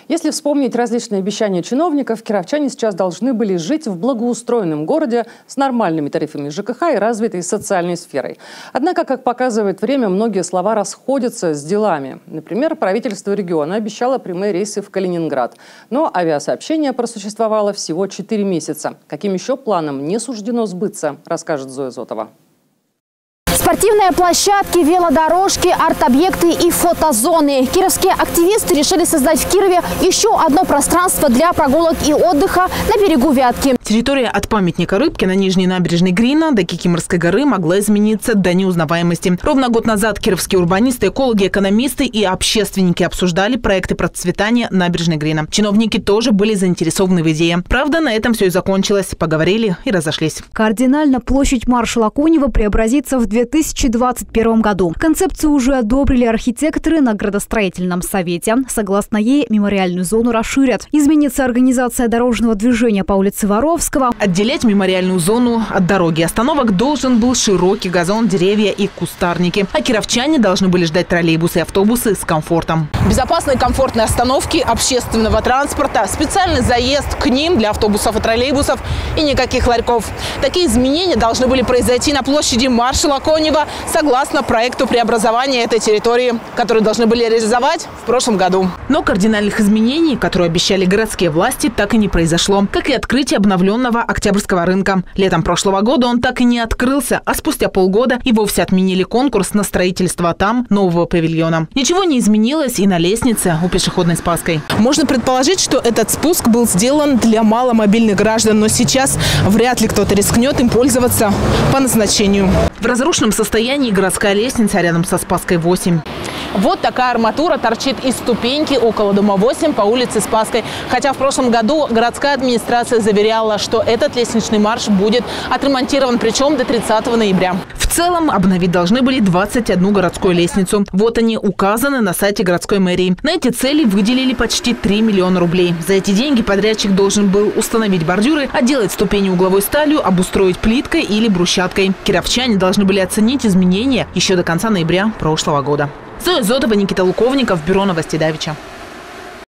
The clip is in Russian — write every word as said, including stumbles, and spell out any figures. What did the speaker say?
Если вспомнить различные обещания чиновников, кировчане сейчас должны были жить в благоустроенном городе с нормальными тарифами ЖКХ и развитой социальной сферой. Однако, как показывает время, многие слова расходятся с делами. Например, правительство региона обещало прямые рейсы в Калининград. Но авиасообщение просуществовало всего четыре месяца. Каким еще планам не суждено сбыться, расскажет Зоя Зотова. Спортивные площадки, велодорожки, арт-объекты и фотозоны. Кировские активисты решили создать в Кирове еще одно пространство для прогулок и отдыха на берегу Вятки. Территория от памятника Рыбки на нижней набережной Грина до Кикиморской горы могла измениться до неузнаваемости. Ровно год назад кировские урбанисты, экологи, экономисты и общественники обсуждали проекты процветания набережной Грина. Чиновники тоже были заинтересованы в идее. Правда, на этом все и закончилось. Поговорили и разошлись. Кардинально площадь маршала Конева преобразится в две тысячи двадцать первом году. Концепцию уже одобрили архитекторы на градостроительном совете. Согласно ей, мемориальную зону расширят. Изменится организация дорожного движения по улице Воровского. Отделять мемориальную зону от дороги остановок должен был широкий газон, деревья и кустарники. А кировчане должны были ждать троллейбусы и автобусы с комфортом. Безопасные и комфортные остановки общественного транспорта, специальный заезд к ним для автобусов и троллейбусов и никаких ларьков. Такие изменения должны были произойти на площади маршала Конева согласно проекту преобразования этой территории, который должны были реализовать в прошлом году. Но кардинальных изменений, которые обещали городские власти, так и не произошло. Как и открытие обновленного Октябрьского рынка. Летом прошлого года он так и не открылся, а спустя полгода и вовсе отменили конкурс на строительство там нового павильона. Ничего не изменилось и на лестнице у пешеходной Спасской. Можно предположить, что этот спуск был сделан для маломобильных граждан, но сейчас вряд ли кто-то рискнет им пользоваться по назначению. В разрушенном состоянии городская лестница рядом со Спасской восемь. Вот такая арматура торчит из ступеньки около дома восемь по улице Спасской. Хотя в прошлом году городская администрация заверяла, что этот лестничный марш будет отремонтирован, причем до тридцатого ноября. В целом обновить должны были двадцать одну городскую лестницу. Вот они указаны на сайте городской мэрии. На эти цели выделили почти три миллиона рублей. За эти деньги подрядчик должен был установить бордюры, отделать ступени угловой сталью, обустроить плиткой или брусчаткой. Кировчане должны были оценить изменения еще до конца ноября прошлого года. Зоя Зотова, Никита Луковников, Бюро новостей Давича.